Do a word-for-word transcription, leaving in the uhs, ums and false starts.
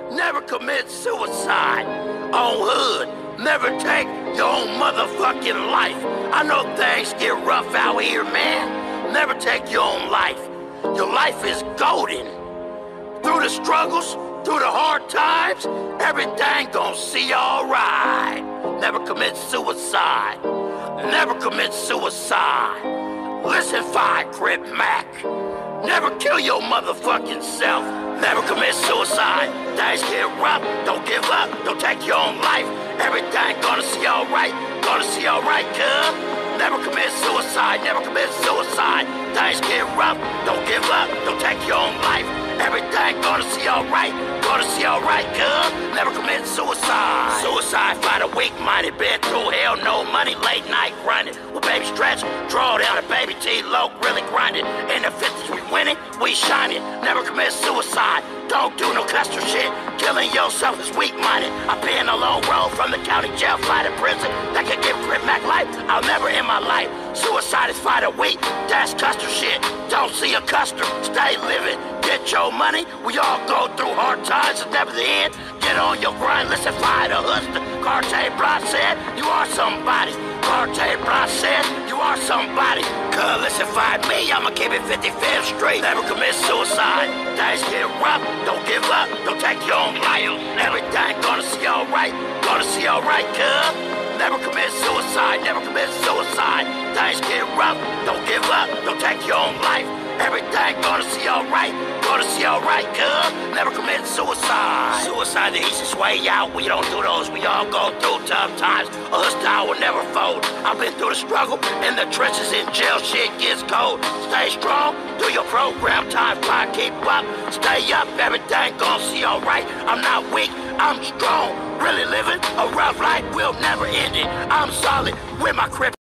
Never commit suicide on hood. Never take your own motherfucking life. I know things get rough out here, man. Never take your own life. Your life is golden. Through the struggles, through the hard times, everything gon' see alright. Never commit suicide. Never commit suicide. Listen, Five Crip Mac. Never kill your motherfucking self. Never commit suicide. Things get rough. Don't give up. Don't take your own life. Everything gonna see alright. Gonna see alright, cuz. Never commit suicide. Never commit suicide. Things get rough. Don't give up. Don't take your own life. Everything gonna see alright. Gonna see alright, cuz. Never commit suicide. Suicide fight a weak-minded. Been through hell, no money, late night grinding. With baby stretch, draw down a baby T, low, really grinding. In the fifties we winning, we shining. Never commit suicide. Don't do no cluster shit. Killing yourself is weak-minded. I've been a long road from the county jail, fly to prison. That could give Crip Mac life. I'll never in my life. Suicide is fight a week. That's custer shit. Don't see a custer. Stay living. Get your money. We all go through hard times. It's never the end. Get on your grind. Listen, fight a hustler. Cartier Bras said, you are somebody. Cartier Bras said, you are somebody. Cuz listen, fight me. I'ma keep it fifty-fifth straight. Never commit suicide. Things get rough. Don't give up. Don't take your own life. Everything gonna see alright. Gonna see alright, cuz. Never commit suicide. Never commit suicide. Things get rough. Don't give up. Don't take your own life. Everything gonna see alright. Gonna see alright, cuz. Never commit suicide. Suicide the easiest way out. We don't do those. We all go through tough times. A hostile will never fold. I've been through the struggle. In the trenches, in jail, shit gets cold. Stay strong. Do your program. Time fly. Keep up. Stay up. Everything gonna see alright. I'm not weak. I'm strong. Really living a rough life. Will never end it. I'm solid with my Crip.